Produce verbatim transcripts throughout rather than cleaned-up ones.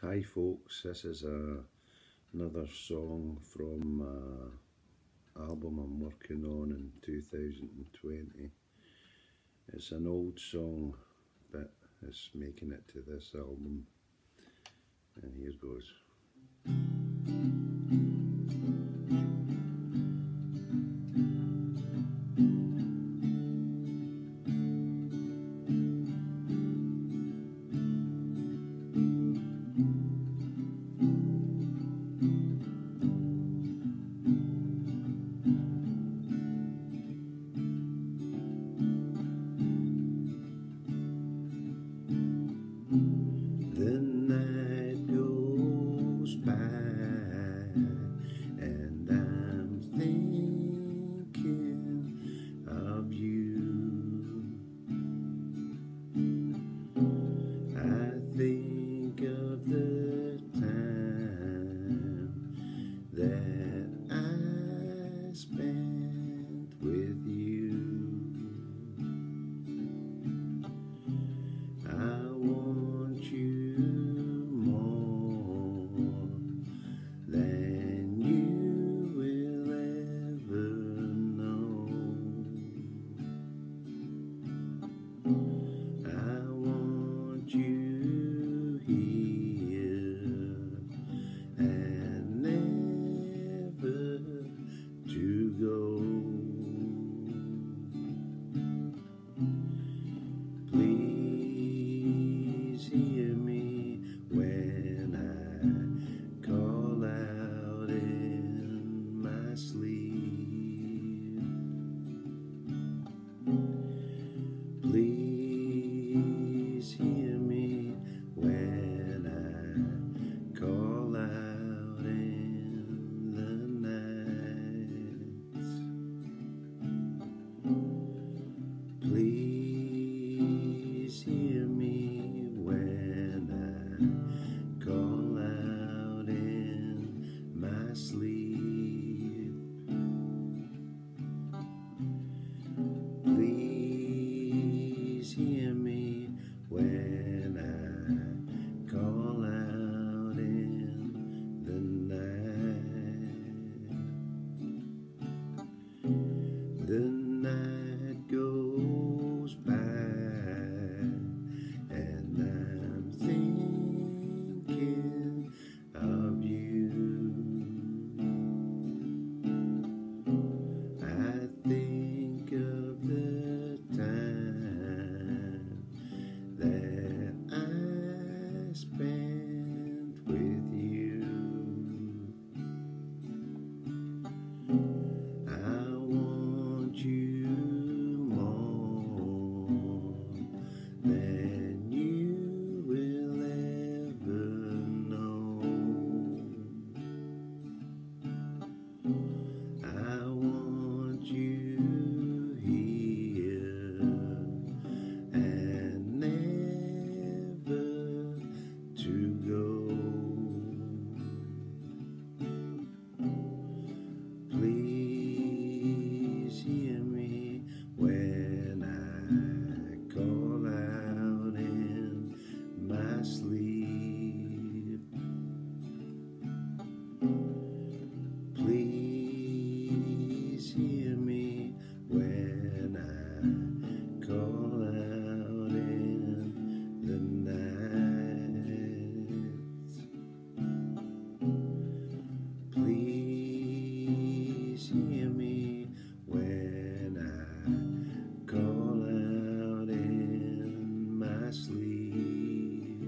Hi folks, this is a, another song from an album I'm working on in two thousand twenty. It's an old song but it's making it to this album, and here goes. The night goes by and I'm thinking of you. I think of the time that I spent with you. I want you more than you will ever know. I want you here and never to go. Please hear me when I call out in my sleep. Please hear me when I call out in the night. Please hear me when I call out in my sleep. Please hear me when I call out in the night. The night goes by and I'm thinking of you. I think of the time that I spent with you. I want you more than you will ever know. I want you here and never to go. Please hear me when I call out in my sleep. Please hear me when I call out in the night. Please hear me when I call out in my sleep.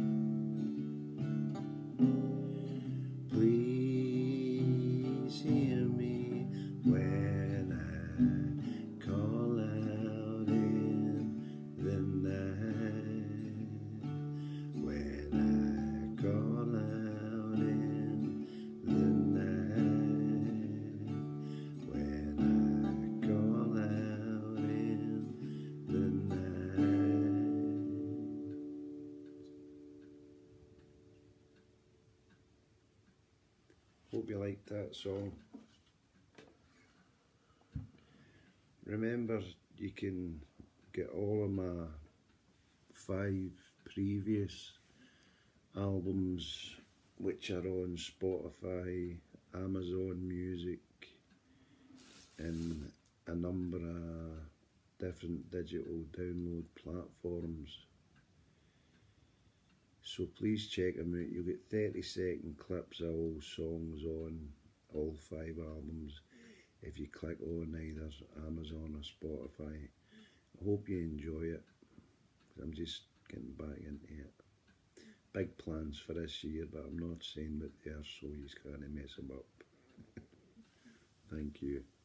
Please hear me when I call out in the night. When I call out in the night. When I call out in the night. Hope you liked that song. Remember, you can get all of my five previous albums which are on Spotify, Amazon Music, and a number of different digital download platforms. So please check them out. You'll get thirty second clips of all songs on all five albums if you click on either Amazon or Spotify. I hope you enjoy it. I'm just getting back into it. Big plans for this year, but I'm not saying what they are, so you can't mess them up. Thank you.